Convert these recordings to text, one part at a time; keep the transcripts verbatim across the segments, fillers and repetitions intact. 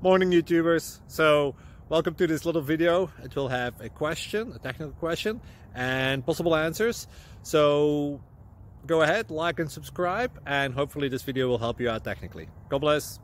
Morning YouTubers. So welcome to this little video. It will have a question, a technical question, and possible answers. So go ahead, like and subscribe, and hopefully this video will help you out technically. God bless.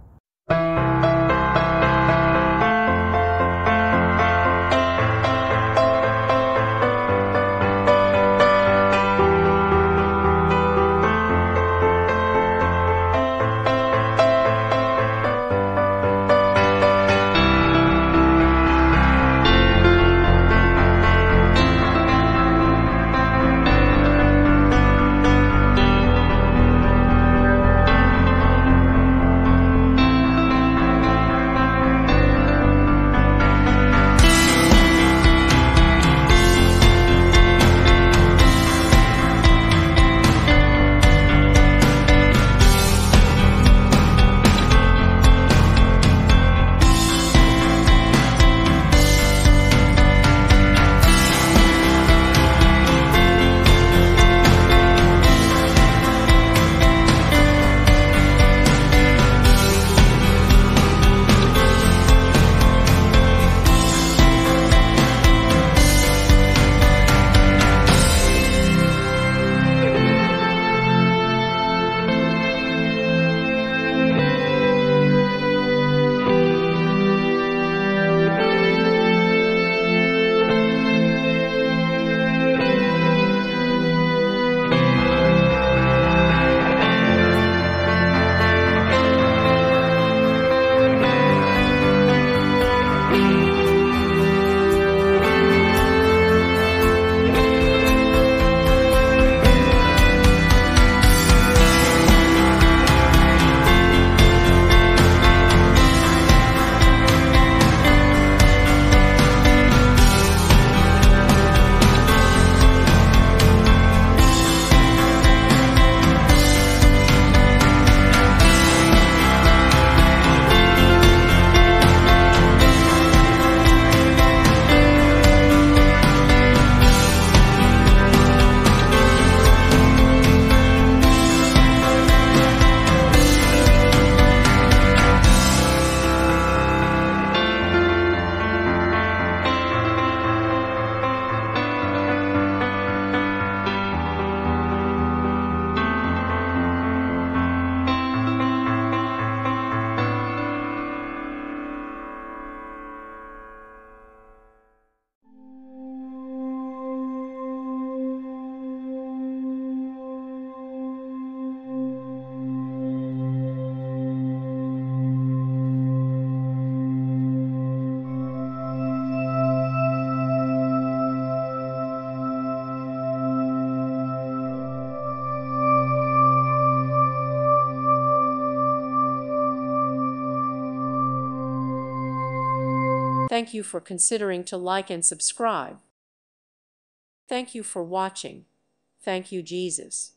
Thank you for considering to like and subscribe. Thank you for watching. Thank you, Jesus.